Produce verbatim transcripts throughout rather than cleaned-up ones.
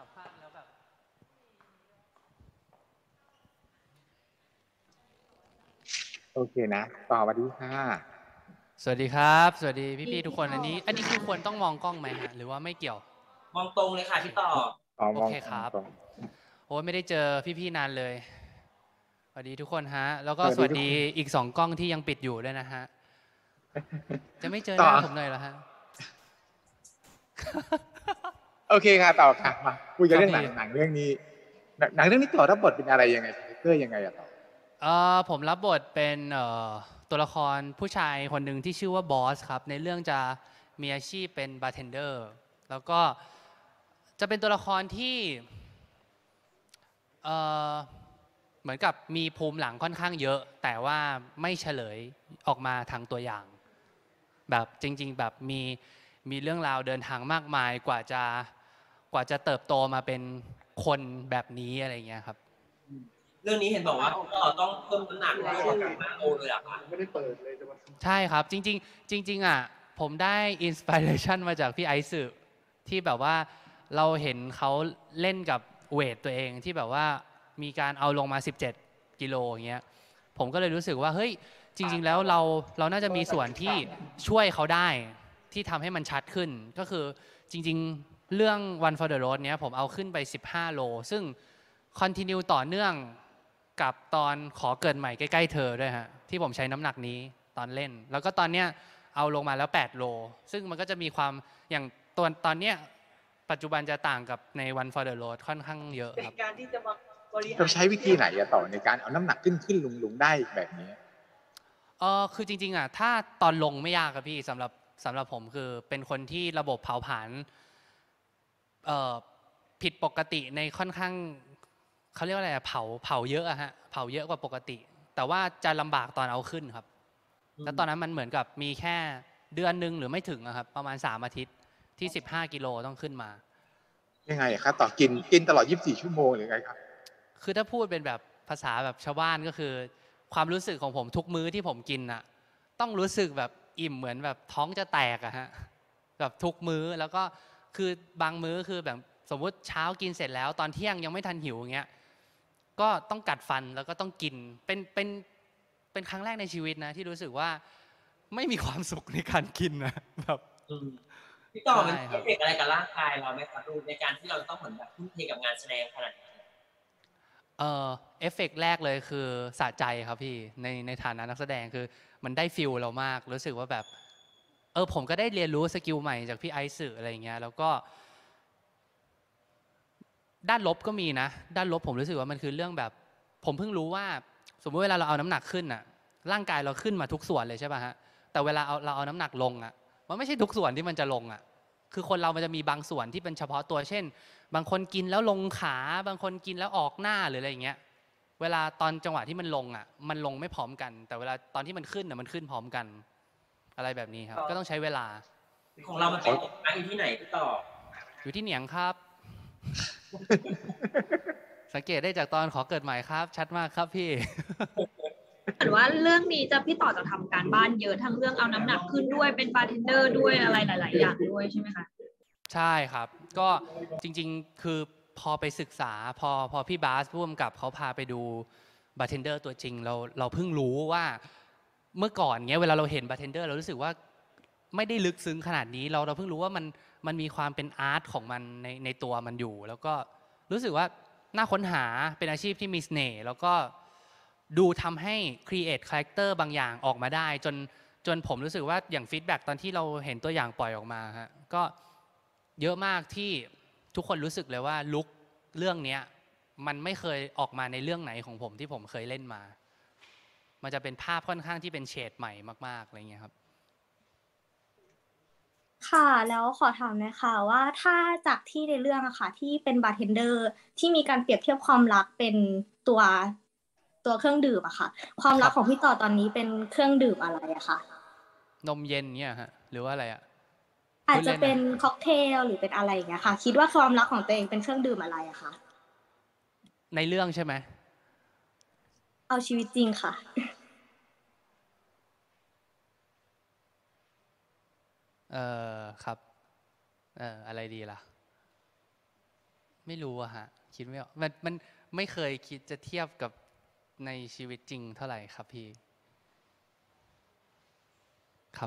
สัมภาษณ์แล้วแบบโอเคนะต่อสวัสดีค่ะสวัสดีครับสวัสดีดีพี่ๆทุกพี่ต่อคนอันนี้อันนี้คือควรต้องมองกล้องไหมฮะหรือว่าไม่เกี่ยวมองตรงเลยค่ะโอเคพี่ต่ออ๋อมองโอเคครับตรงโอ้ไม่ได้เจอพี่ๆนานเลยสวัสดีทุกคนฮะแล้วก็สวัสวัสดีสดีทุกคนอีกสองกล้องที่ยังปิดอยู่ด้วยนะฮะจะไม่เจอหต่อน้าผมเลยเหรอฮะโอเคค่ะต่อค่ะมาคุยกันเรื่องหนัครับพี่งหนังเรื่องนี้หนังหนังเรื่องนี้ต่อรับบทเป็นอะไรยังไงคาแรคเตอร์ยังไงอะต่อเอ่อผมรับบทเป็นเอ่อตัวละครผู้ชายคนหนึ่งที่ชื่อว่าบอสครับในเรื่องจะมีอาชีพเป็นบาร์เทนเดอร์แล้วก็จะเป็นตัวละครที่เอ่อเหมือนกับมีภูมิหลังค่อนข้างเยอะแต่ว่าไม่เฉลยออกมาทางตัวอย่างแบบจริงๆแบบมีมีเรื่องราวเดินทางมากมายกว่าจะกว่าจะเติบโตมาเป็นคนแบบนี้อะไรเงี้ยครับเรื่องนี้เห็นบอกว่าต่อต้องเพิ่มน้ำหนักด้วยห้าโลเลยเหรอคะไม่ได้เปิดเลยจะมาใช่ครับจริงๆจริงๆอ่ะผมได้อินสปิเรชันมาจากพี่ไอซ์ที่แบบว่าเราเห็นเขาเล่นกับเวทตัวเองที่แบบว่ามีการเอาลงมาสิบเจ็ดกิโลอย่างเงี้ยผมก็เลยรู้สึกว่าเฮ้ยจริงๆแล้วเราเราน่าจะมีส่วนที่ช่วยเขาได้ที่ทำให้มันชัดขึ้นก็คือจริงๆเรื่อง One for the Road เนี้ยผมเอาขึ้นไปสิบห้าโลซึ่งคอนติเนียต่อเนื่องกับตอนขอเกิดใหม่ใกล้ๆเธอด้วยฮะที่ผมใช้น้ำหนักนี้ตอนเล่นแล้วก็ตอนเนี้ยเอาลงมาแล้วแปดโลซึ่งมันก็จะมีความอย่างตัวตอนเนี้ยปัจจุบันจะต่างกับใน One for the Road ค่อนข้างเยอะครับการที่จะมาบริหารเราใช้วิธีไหนอะต่อในการเอาน้ำหนักขึ้นขึ้นลงลงได้แบบนี้เออคือจริงๆอ่ะถ้าตอนลงไม่ยากครับพี่สำหรับสำหรับผมคือเป็นคนที่ระบบเผาผลาญเอ่อผิดปกติในค่อนข้างเขาเรียกว่าอะไรเผาเผาเยอะอะฮะเผาเยอะกว่าปกติแต่ว่าจะลำบากตอนเอาขึ้นครับแล้วตอนนั้นมันเหมือนกับมีแค่เดือนหนึ่งหรือไม่ถึงครับประมาณสามอาทิตย์ที่สิบห้ากิโลต้องขึ้นมายังไงคะต่อกินกินตลอดยี่สิบสี่ชั่วโมงหรือไงครับคือถ้าพูดเป็นแบบภาษาแบบชาวบ้านก็คือความรู้สึกของผมทุกมื้อที่ผมกินอะต้องรู้สึกแบบอิ่มเหมือนแบบท้องจะแตกอะฮะแบบทุกมื้อแล้วก็คือบางมื้อคือแบบสมมุติเช้ากินเสร็จแล้วตอนเที่ยงยังไม่ทันหิวอย่างเงี้ยก็ต้องกัดฟันแล้วก็ต้องกินเป็นเป็นเป็นครั้งแรกในชีวิตนะที่รู้สึกว่าไม่มีความสุขในการกินนะแบบพี่ต่อมันใช่ครับเอฟเฟกต์อะไรกับร่างกายเราไหมครับดูในการที่เราต้องเหมือนแบบทุ่มเทกับงานแสดงขนาดนี้เออเอฟเฟกต์แรกเลยคือสะใจครับพี่ในในฐานะนักแสดงคือมันได้ฟิลเรามากรู้สึกว่าแบบเออผมก็ได้เรียนรู้สกิลใหม่จากพี่ไอซ์อะไรเงี้ยแล้วก็ด้านลบก็มีนะด้านลบผมรู้สึกว่ามันคือเรื่องแบบผมเพิ่งรู้ว่าสมมติเวลาเราเอาน้ำหนักขึ้นอะร่างกายเราขึ้นมาทุกส่วนเลยใช่ป่ะฮะแต่เวลาเอาเราเอาน้ำหนักลงอะมันไม่ใช่ทุกส่วนที่มันจะลงอะคือคนเรามันจะมีบางส่วนที่เป็นเฉพาะตัวเช่นบางคนกินแล้วลงขาบางคนกินแล้วออกหน้าหรืออะไรอย่างเงี้ย เวลาตอนจังหวะที่มันลงอ่ะมันลงไม่พร้อมกัน แต่เวลาตอนที่มันขึ้นอ่ะมันขึ้นพร้อมกันอะไรแบบนี้ครับก็ต้องใช้เวลาของเรามันเป็นอยู่ที่ไหนพี่ต่ออยู่ที่เหนียงครับสังเกตได้จากตอนขอเกิดใหม่ครับชัดมากครับพี่เหมือนว่าเรื่องนี้จะพี่ต่อจะทำการบ้านเยอะทั้งเรื่องเอาน้ำหนักขึ้นด้วยเป็นบาร์เทนเดอร์ด้วยอะไรหลายๆอย่างด้วยใช่ไหมคะใช่ครับก็จริงๆคือพอไปศึกษาพอพอพี่บาสร่วมกับเขาพาไปดูบาร์เทนเดอร์ตัวจริงเราเราเพิ่งรู้ว่าเมื่อก่อนเนี้ยเวลาเราเห็นบาร์เทนเดอร์เรารู้สึกว่าไม่ได้ลึกซึ้งขนาดนี้เราเราเพิ่งรู้ว่ามันมันมีความเป็นอาร์ตของมันในในตัวมันอยู่แล้วก็รู้สึกว่าน่าค้นหาเป็นอาชีพที่มีเสน่ห์แล้วก็ดูทำให้ create character บางอย่างออกมาได้จนจนผมรู้สึกว่าอย่างฟีดแบ็กตอนที่เราเห็นตัวอย่างปล่อยออกมาฮะก็เยอะมากที่ทุกคนรู้สึกเลยว่าลุคเรื่องนี้มันไม่เคยออกมาในเรื่องไหนของผมที่ผมเคยเล่นมามันจะเป็นภาพค่อนข้างที่เป็นเฉดใหม่มากๆอะไรเงี้ยครับค่ะแล้วขอถามหน่อยค่ะว่าถ้าจากที่ในเรื่องอะค่ะที่เป็นบาร์เทนเดอร์ที่มีการเปรียบเทียบความรักเป็นตัวตัวเครื่องดื่มอะค่ะความรักของพี่ต่อตอนนี้เป็นเครื่องดื่มอะไรอะค่ะนมเย็นเนี่ยฮะหรือว่าอะไรอะอาพูดเล่นนะจจะเป็นค็อกเทลหรือเป็นอะไรอย่างเงี้ยค่ะคิดว่าความรักของตัวเองเป็นเครื่องดื่มอะไรอะคะในเรื่องใช่ไหมเอาชีวิตจริงค่ะเออครับเอออะไรดีล่ะไม่รู้อะฮะคิดไม่ออกมันมันไม่เคยคิดจะเทียบกับในชีวิตจริงเท่าไหร่ครับพี่ครับ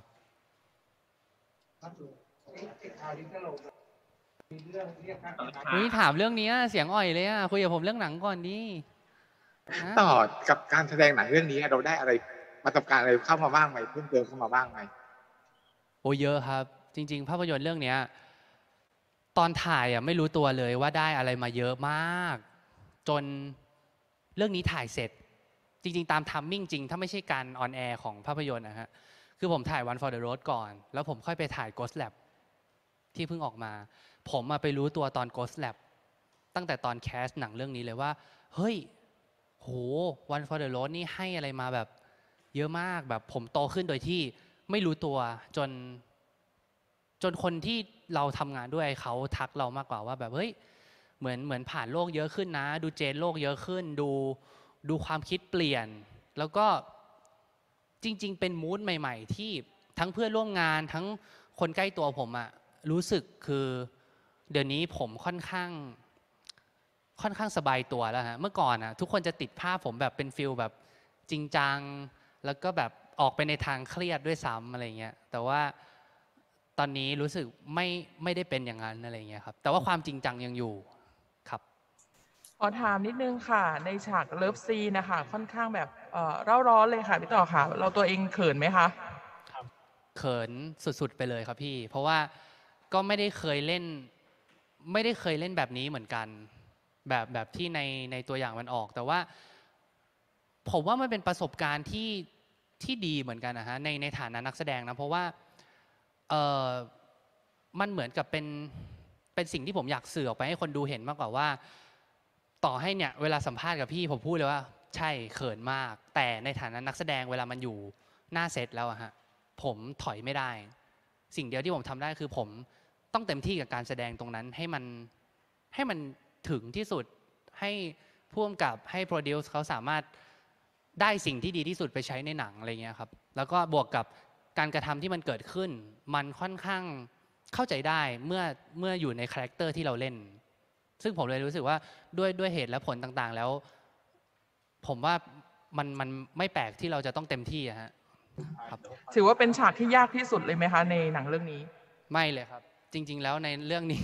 คุยถามเรื่องนี้เสียงอ่อยเลยอะคุยกับผมเรื่องหนังก่อนดินะต่อกับการแสดงหนังเรื่องนี้เราได้อะไรประสบการณ์อะไรเข้ามาบ้างไหมเพิ่มเติมเข้ามาบ้างไหมโอ้เยอะครับ จริง ๆ ภาพยนตร์เรื่องเนี้ยตอนถ่ายอ่ะไม่รู้ตัวเลยว่าได้อะไรมาเยอะมาก จนเรื่องนี้ถ่ายเสร็จ จริง ๆ ตามทัมมิ่งจริง ถ้าไม่ใช่การออนแอร์ของภาพยนตร์นะฮะคือผมถ่าย One for the Road ก่อน แล้วผมค่อยไปถ่าย Ghost Lab ที่เพิ่งออกมา ผมมาไปรู้ตัวตอน Ghost Lab ตั้งแต่ตอนแคสหนังเรื่องนี้เลยว่าเฮ้ยโห One for the Road นี่ให้อะไรมาแบบเยอะมากแบบผมโตขึ้นโดยที่ไม่รู้ตัวจนจนคนที่เราทำงานด้วยเขาทักเรามากกว่าว่าแบบเฮ้ยเหมือนเหมือนผ่านโลกเยอะขึ้นนะดูเจนโลกเยอะขึ้นดูดูความคิดเปลี่ยนแล้วก็จริงๆเป็นมูดใหม่ๆที่ทั้งเพื่อนร่วมงานทั้งคนใกล้ตัวผมอะรู้สึกคือเดี๋ยวนี้ผมค่อนข้างค่อนข้างสบายตัวแล้วฮะเมื่อก่อนอะทุกคนจะติดภาพผมแบบเป็นฟิลแบบจริงจังแล้วก็แบบออกไปในทางเครียดด้วยซ้ำอะไรเงี้ยแต่ว่าตอนนี้รู้สึกไม่ไม่ได้เป็นอย่างนั้นอะไรเงี้ยครับแต่ว่าความจริงจังยังอยู่ครับขอถามนิดนึงค่ะในฉากเลิฟซีนนะคะค่อนข้างแบบเอ่อเร่าร้อนเลยค่ะพี่ต่อค่ะเราตัวเองเขินไหมคะเขินสุดๆไปเลยครับพี่เพราะว่าก็ไม่ได้เคยเล่นไม่ได้เคยเล่นแบบนี้เหมือนกันแบบแบบที่ในในตัวอย่างมันออกแต่ว่าผมว่ามันเป็นประสบการณ์ที่ที่ดีเหมือนกันนะฮะในในฐานะนักแสดงนะเพราะว่าเออมันเหมือนกับเป็นเป็นสิ่งที่ผมอยากสื่อออกไปให้คนดูเห็นมากกว่าว่าต่อให้เนี่ยเวลาสัมภาษณ์กับพี่ผมพูดเลยว่าใช่เขินมากแต่ในฐานะนักแสดงเวลามันอยู่หน้าเซตแล้วอะฮะผมถอยไม่ได้สิ่งเดียวที่ผมทำได้คือผมต้องเต็มที่กับการแสดงตรงนั้นให้มันให้มันถึงที่สุดให้ผู้กำกับให้โปรดิวซ์เขาสามารถได้สิ่งที่ดีที่สุดไปใช้ในหนังอะไรเงี้ยครับแล้วก็บวกกับการกระทำที่มันเกิดขึ้นมันค่อนข้างเข้าใจได้เมื่อเมื่ออยู่ในคาแรคเตอร์ที่เราเล่นซึ่งผมเลยรู้สึกว่าด้วยด้วยเหตุและผลต่างๆแล้วผมว่ามันมันไม่แปลกที่เราจะต้องเต็มที่อะฮะครับถือว่าเป็นฉากที่ยากที่สุดเลยไหมคะในหนังเรื่องนี้ไม่เลยครับจริงๆแล้วในเรื่องนี้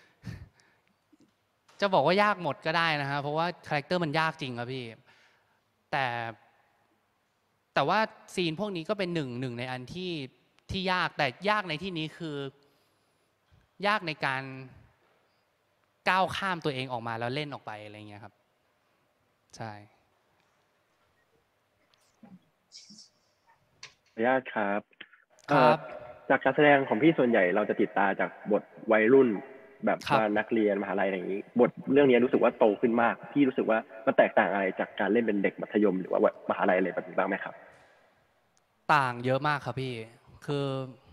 จะบอกว่ายากหมดก็ได้นะฮะเพราะว่าคาแรคเตอร์มันยากจริงครับพี่แต่แต่ว่าซีนพวกนี้ก็เป็นหนึ่งหนึ่งในอันที่ที่ยากแต่ยากในที่นี้คือยากในการก้าวข้ามตัวเองออกมาแล้วเล่นออกไปอะไรเงี้ยครับใช่ขออนุญาตครับครับจากการแสดงของพี่ส่วนใหญ่เราจะติดตาจากบทวัยรุ่นแบบว่านักเรียนมหาลัยอะไรอย่างนี้บทเรื่องนี้รู้สึกว่าโตขึ้นมากพี่รู้สึกว่ามันแตกต่างอะไรจากการเล่นเป็นเด็กมัธยมหรือว่ามหาลัยอะไรแบบนี้บ้างไหมครับต่างเยอะมากครับพี่คือ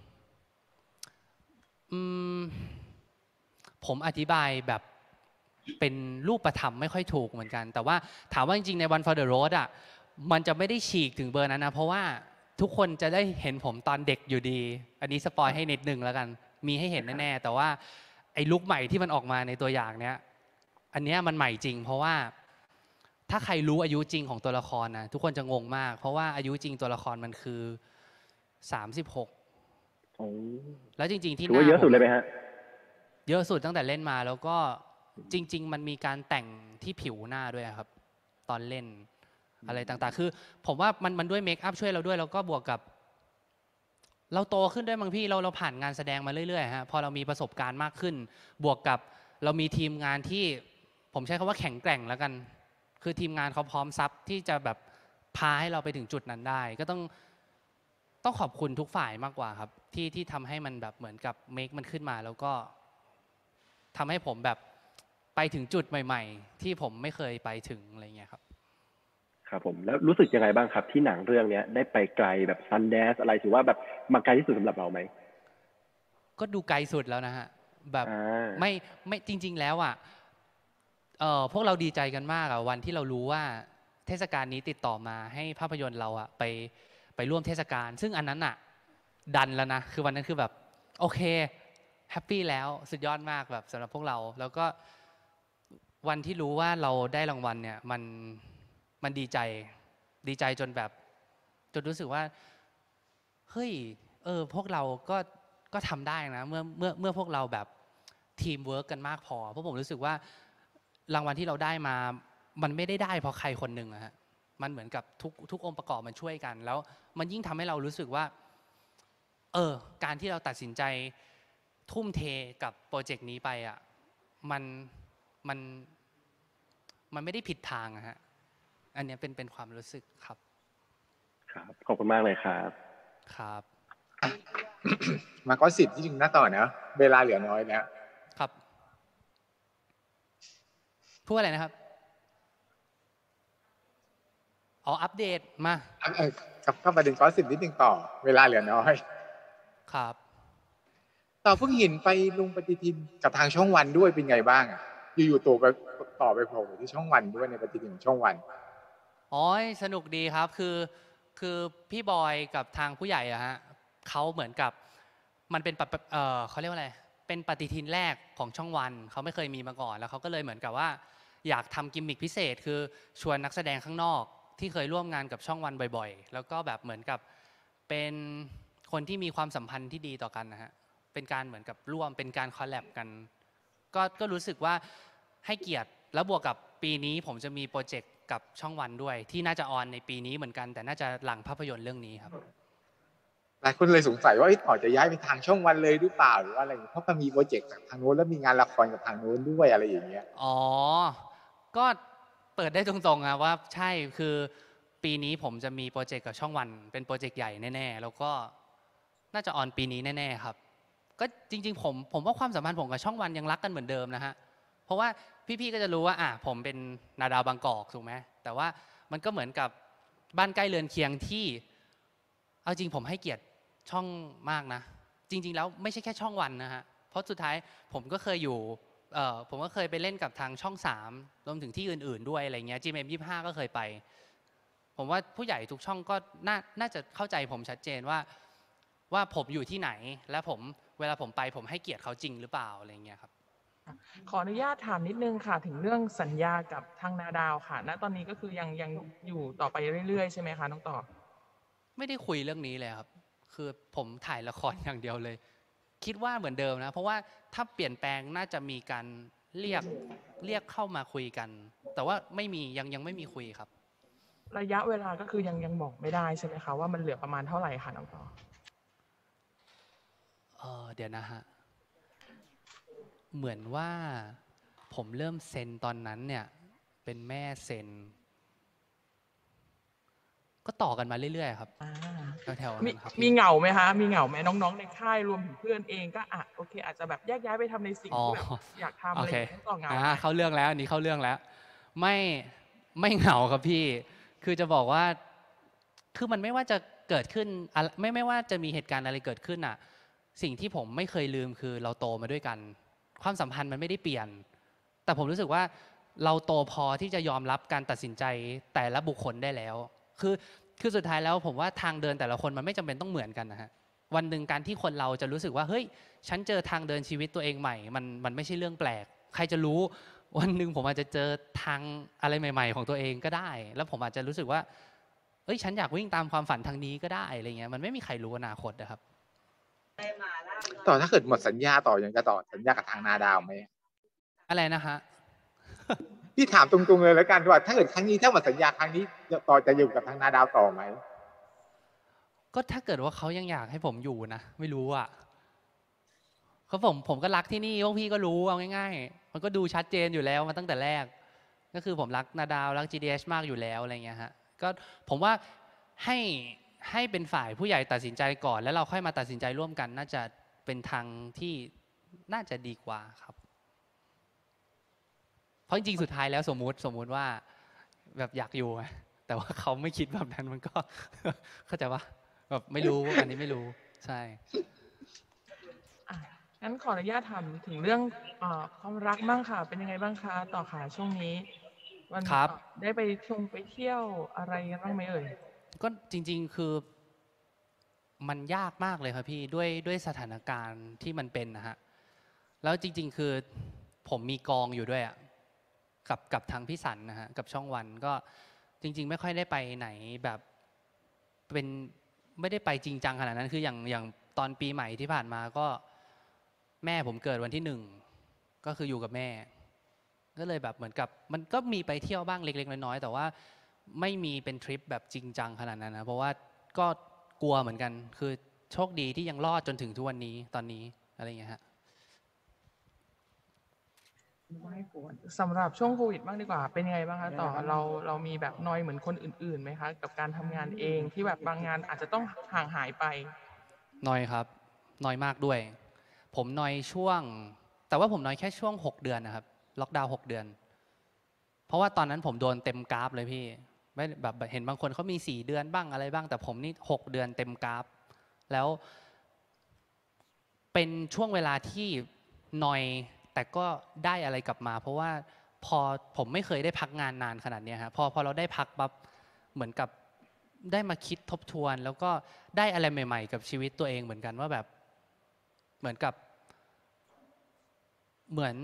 อืมผมอธิบายแบบเป็นรูปธรรมไม่ค่อยถูกเหมือนกันแต่ว่าถามว่าจริงๆใน One for the Road อ่ะมันจะไม่ได้ฉีกถึงเบอร์นั้นนะเพราะว่าทุกคนจะได้เห็นผมตอนเด็กอยู่ดีอันนี้สปอยให้นิดนึงแล้วกันมีให้เห็นแน่ๆแต่ว่าไอ้ลุคใหม่ที่มันออกมาในตัวอย่างเนี้ยอันเนี้ยมันใหม่จริงเพราะว่าถ้าใครรู้อายุจริงของตัวละครนะทุกคนจะงงมากเพราะว่าอายุจริงตัวละครมันคือสามสิบหกแล้วจริงๆที่ถือว่าเยอะสุดเลยไหมฮะเยอะสุดตั้งแต่เล่นมาแล้วก็จริงๆมันมีการแต่งที่ผิวหน้าด้วยครับตอนเล่นอะไรต่างๆคือผมว่ามันมันด้วยเมคอัพช่วยเราด้วยแล้วก็บวกกับเราโตขึ้นด้วยบางพี่เราเราผ่านงานแสดงมาเรื่อยๆฮะพอเรามีประสบการณ์มากขึ้นบวกกับเรามีทีมงานที่ผมใช้คำว่าแข็งแกร่งแล้วกันคือทีมงานเขาพร้อมซับที่จะแบบพาให้เราไปถึงจุดนั้นได้ก็ต้องต้องขอบคุณทุกฝ่ายมากกว่าครับที่ที่ทำให้มันแบบเหมือนกับเมคมันขึ้นมาแล้วก็ทำให้ผมแบบไปถึงจุดใหม่ๆที่ผมไม่เคยไปถึงอะไรเงี้ยครับครับผมแล้วรู้สึกยังไงบ้างครับที่หนังเรื่องนี้ได้ไปไกลแบบซันแดนซ์อะไรถือว่าแบบมาไกลที่สุดสำหรับเราไหมก็ดูไกลสุดแล้วนะฮะแบบไม่ไม่จริงๆแล้วอ่ะเออพวกเราดีใจกันมากอ่ะวันที่เรารู้ว่าเทศกาลนี้ติดต่อมาให้ภาพยนตร์เราอ่ะไปไปร่วมเทศกาลซึ่งอันนั้นอ่ะดันแล้วนะคือวันนั้นคือแบบโอเคแฮปปี้แล้วสุดยอดมากแบบสำหรับพวกเราแล้วก็วันที่รู้ว่าเราได้รางวัลเนี่ยมันมันดีใจดีใจจนแบบจนรู้สึกว่าเฮ้ยเออพวกเราก็ก็ทำได้นะเมื่อเมื่อเมื่อพวกเราแบบทีมเวิร์กกันมากพอเพราะผมรู้สึกว่ารางวัลที่เราได้มามันไม่ได้ได้เพราะใครคนหนึ่งอะฮะมันเหมือนกับทุกทุกองค์ประกอบมันช่วยกันแล้วมันยิ่งทำให้เรารู้สึกว่าเออการที่เราตัดสินใจทุ่มเทกับโปรเจกต์นี้ไปอ่ะมันมันมันไม่ได้ผิดทางอะฮะอันนี้เป็นเป็นความรู้สึกครับครับขอบคุณมากเลยครับครับมาก็สิบที่จริงหน้าต่อนะเวลาเหลือน้อยแล้วครับพูดอะไรนะครับอ๋ออัปเดตมาเออกับเข้าประเด็นก็สิบนิดนึงต่อเวลาเหลือน้อยครับต่อเพิ่งเห็นไปลงปฏิทินกับทางช่องวันด้วยเป็นไงบ้างอ่ะอยู่ๆตัวไปต่อไปโผล่ที่ช่องวันด้วยในปฏิทินของช่องวันอ๋อสนุกดีครับคือคือพี่บอยกับทางผู้ใหญ่อะฮะเขาเหมือนกับมันเป็นเอ่อเขาเรียกว่าอะไรเป็นปฏิทินแรกของช่องวันเขาไม่เคยมีมาก่อนแล้วเขาก็เลยเหมือนกับว่าอยากทำกิมมิคพิเศษคือชวนนักแสดงข้างนอกที่เคยร่วมงานกับช่องวันบ่อยๆแล้วก็แบบเหมือนกับเป็นคนที่มีความสัมพันธ์ที่ดีต่อกันนะฮะเป็นการเหมือนกับร่วมเป็นการคอลแลบกันก็ก็รู้สึกว่าให้เกียรติแล้วบวกกับปีนี้ผมจะมีโปรเจกต์กับช่องวันด้วยที่น่าจะออนในปีนี้เหมือนกันแต่น่าจะหลังภาพยนตร์เรื่องนี้ครับหลายคนเลยสงสัยว่าต่อจะย้ายไปทางช่องวันเลยหรือเปล่าหรือว่าอะไรเพราะมันมีโปรเจกต์จากทางโน้นแล้วมีงานละครกับทางโน้นด้วยอะไรอย่างเงี้ยอ๋อก็เปิดได้ตรงๆนะว่าใช่คือปีนี้ผมจะมีโปรเจกต์กับช่องวันเป็นโปรเจกต์ใหญ่แน่ๆแล้วก็น่าจะออนปีนี้แน่ๆครับก็จริงๆผมผมว่าความสัมพันธ์ผมกับช่องวันยังรักกันเหมือนเดิมนะฮะเพราะว่าพี่ๆก็จะรู้ว่าอ่ะผมเป็นนาดาวบางกอกถูกไหมแต่ว่ามันก็เหมือนกับบ้านใกล้เรือนเคียงที่เอาจริงผมให้เกียรติช่องมากนะจริงๆแล้วไม่ใช่แค่ช่องวันนะฮะเพราะสุดท้ายผมก็เคยอยู่เอ่อผมก็เคยไปเล่นกับทางช่องสามรวมถึงที่อื่นๆด้วยอะไรเงี้ย จี เอ็ม ยี่สิบห้าก็เคยไปผมว่าผู้ใหญ่ทุกช่องก็น่าน่าจะเข้าใจผมชัดเจนว่าว่าผมอยู่ที่ไหนและผมเวลาผมไปผมให้เกียรติเขาจริงหรือเปล่าอะไรเงี้ยครับขออนุญาตถามนิดนึงค่ะถึงเรื่องสัญญากับทางนาดาวค่ะณตอนนี้ก็คือยังยังอยู่ต่อไปเรื่อยๆใช่ไหมคะน้องต่อไม่ได้คุยเรื่องนี้เลยครับคือผมถ่ายละครอย่างเดียวเลยคิดว่าเหมือนเดิมนะเพราะว่าถ้าเปลี่ยนแปลงน่าจะมีการเรียกเรียกเข้ามาคุยกันแต่ว่าไม่มียังยังไม่มีคุยครับระยะเวลาก็คือยังยังบอกไม่ได้ใช่ไหมคะว่ามันเหลือประมาณเท่าไหร่คะน้องต่อเออเดี๋ยวนะฮะเหมือนว่าผมเริ่มเซ็นตอนนั้นเนี่ยเป็นแม่เซ็นก็ต่อกันมาเรื่อยๆครับแถวๆนั้นครับมีเหงาไหมคะมีเหงาไหมน้องๆในค่ายรวมถึงเพื่อนเองก็อ่ะโอเคอาจจะแบบแยกย้ายไปทำในสิ่งที่แบบอยากทำอะไรอย่างเงี้ยต่อเหงาเข้าเรื่องแล้วอันนี้เข้าเรื่องแล้วไม่ไม่เหงาครับพี่คือจะบอกว่าคือมันไม่ว่าจะเกิดขึ้นไม่ไม่ว่าจะมีเหตุการณ์อะไรเกิดขึ้นอ่ะสิ่งที่ผมไม่เคยลืมคือเราโตมาด้วยกันความสัมพันธ์มันไม่ได้เปลี่ยนแต่ผมรู้สึกว่าเราโตพอที่จะยอมรับการตัดสินใจแต่ละบุคคลได้แล้วคือคือสุดท้ายแล้วผมว่าทางเดินแต่ละคนมันไม่จำเป็นต้องเหมือนกันนะฮะวันหนึ่งการที่คนเราจะรู้สึกว่าเฮ้ยฉันเจอทางเดินชีวิตตัวเองใหม่มันมันไม่ใช่เรื่องแปลกใครจะรู้วันหนึ่งผมอาจจะเจอทางอะไรใหม่ๆของตัวเองก็ได้แล้วผมอาจจะรู้สึกว่าเอ้ยฉันอยากวิ่งตามความฝันทางนี้ก็ได้อะไรเงี้ยมันไม่มีใครรู้อนาคตนะครับต่อถ้าเกิดหมดสัญญาต่อยังจะต่อสัญญากับทางนาดาวไหมอะไรนะฮะพี่ถามตรงๆเลยแล้วกันว่าถ้าเกิดครั้งนี้ถ้าหมดสัญญาครั้งนี้ต่อจะอยู่กับทางนาดาวต่อไหมก็ถ้าเกิดว่าเขายังอยากให้ผมอยู่นะไม่รู้อ่ะเขาผมผมก็รักที่นี่พวกพี่ก็รู้เอาง่ายๆมันก็ดูชัดเจนอยู่แล้วมาตั้งแต่แรกก็คือผมรักนาดาวรัก จี ดี เอช มากอยู่แล้วอะไรเงี้ยฮะก็ผมว่าให้ให้เป็นฝ่ายผู้ใหญ่ตัดสินใจก่อนแล้วเราค่อยมาตัดสินใจร่วมกันน่าจะเป็นทางที่น่าจะดีกว่าครับเพราะจริงๆสุดท้ายแล้วสมมุติสมมุติว่าแบบอยากอยู่แต่ว่าเขาไม่คิดแบบนั้นมันก็เข้าใจว่าแบบไม่รู้อันนี้ไม่รู้ใช่งั้นขออนุญาตถามถึงเรื่องความรักบ้างค่ะเป็นยังไงบ้างคะต่อค่ะช่วงนี้วันได้ไปชมไปเที่ยวอะไรกันบ้างไหมเอ่ยก็จริงๆคือมันยากมากเลยครับพี่ด้วยด้วยสถานการณ์ที่มันเป็นนะฮะแล้วจริงๆคือผมมีกองอยู่ด้วยอ่ะกับกับทางพี่สันนะฮะกับช่องวันก็จริงๆไม่ค่อยได้ไปไหนแบบเป็นไม่ได้ไปจริงจังขนาดนั้นคืออย่างอย่างตอนปีใหม่ที่ผ่านมาก็แม่ผมเกิดวันที่หนึ่งก็คืออยู่กับแม่ก็เลยแบบเหมือนกับมันก็มีไปเที่ยวบ้างเล็กๆน้อยๆแต่ว่าไม่มีเป็นทริปแบบจริงจังขนาดนั้นนะเพราะว่าก็กลัวเหมือนกันคือโชคดีที่ยังรอดจนถึงทุกวันนี้ตอนนี้อะไรอย่างเงี้ยฮะสำหรับช่วงโควิดบ้างดีกว่าเป็นยังไงบ้างคะต่อเราเรามีแบบนอยเหมือนคนอื่นๆไหมคะกับการทำงานเองที่แบบบางงานอาจจะต้องห่างหายไปนอยครับนอยมากด้วยผมนอยช่วงแต่ว่าผมนอยแค่ช่วงหกเดือนนะครับล็อกดาวน์หกเดือนเพราะว่าตอนนั้นผมโดนเต็มกราฟเลยพี่ไม่แบบเห็นบางคนเขามีสี่เดือนบ้างอะไรบ้างแต่ผมนี่หกเดือนเต็มกราฟแล้วเป็นช่วงเวลาที่นอยแต่ก็ได้อะไรกลับมาเพราะว่าพอผมไม่เคยได้พักงานนานขนาดนี้ครับพอพอเราได้พักปั๊บเหมือนกับได้มาคิดทบทวนแล้วก็ได้อะไรใหม่ๆกับชีวิตตัวเองเหมือนกันว่าแบบเหมือนกับเหมือน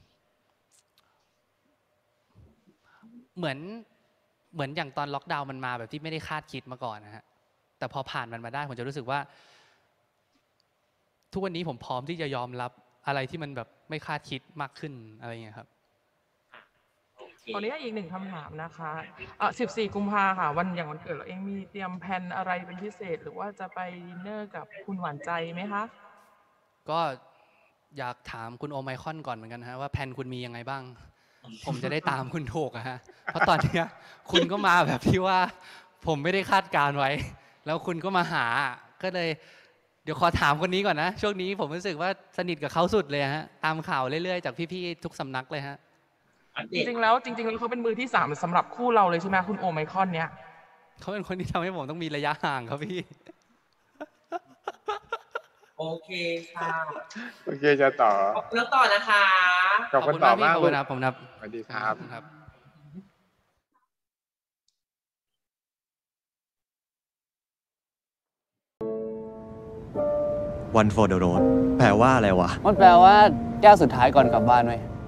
เหมือนเหมือนอย่างตอนล็อกดาวน์มันมาแบบที่ไม่ได้คาดคิดมาก่อนนะฮะแต่พอผ่านมันมาได้ผมจะรู้สึกว่าทุกวันนี้ผมพร้อมที่จะยอมรับอะไรที่มันแบบไม่คาดคิดมากขึ้นอะไรอย่างเงี้ยครับขออนุญาตอีกหนึ่งคำถามนะคะอ่ะสิบสี่กุมภาค่ะวันอย่างวันเกิดเราเองมีเตรียมแผนอะไรเป็นพิเศษหรือว่าจะไปดินเนอร์กับคุณหวานใจไหมคะก็อยากถามคุณโอไมคอนก่อนเหมือนกันฮะว่าแผนคุณมียังไงบ้างผมจะได้ตามคุณถูกอะฮะเพราะตอนนี้คุณก็มาแบบที่ว่าผมไม่ได้คาดการไว้แล้วคุณก็มาหาก็เลยเดี๋ยวขอถามคนนี้ก่อนนะช่วงนี้ผมรู้สึกว่าสนิทกับเขาสุดเลยฮะตามข่าวเรื่อยๆจากพี่ๆทุกสำนักเลยฮะจริงๆแล้วจริงๆแล้วเขาเป็นมือที่สามสำหรับคู่เราเลยใช่ไหมคุณโอไมคอนเนี่ยเขาเป็นคนที่ทำให้ผมต้องมีระยะห่างครับพี่โอเคค่ะโอเคจะต่อขอบคุณต่อนะคะขอบคุณต่อมากขอบคุณครับผมนับสวัสดีครับครับ One for the road แปลว่าอะไรวะมันแปลว่าแก้วสุดท้ายก่อนกลับบ้านเว้ย